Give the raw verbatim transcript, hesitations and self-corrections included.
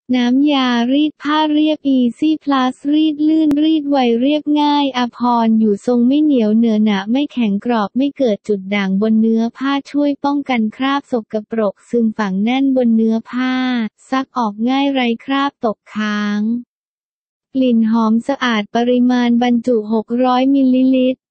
น้ำยารีดผ้าเรียบ Easy Plus รีดลื่นรีดไวเรียบง่ายอภรณ์อยู่ทรงไม่เหนียวเหนอะหนะไม่แข็งกรอบไม่เกิดจุดด่างบนเนื้อผ้าช่วยป้องกันคราบสกปรกซึมฝังแน่นบนเนื้อผ้าซักออกง่ายไร้คราบตกค้างกลิ่นหอมสะอาดปริมาณบรรจุหกร้อยมิลลิลิตร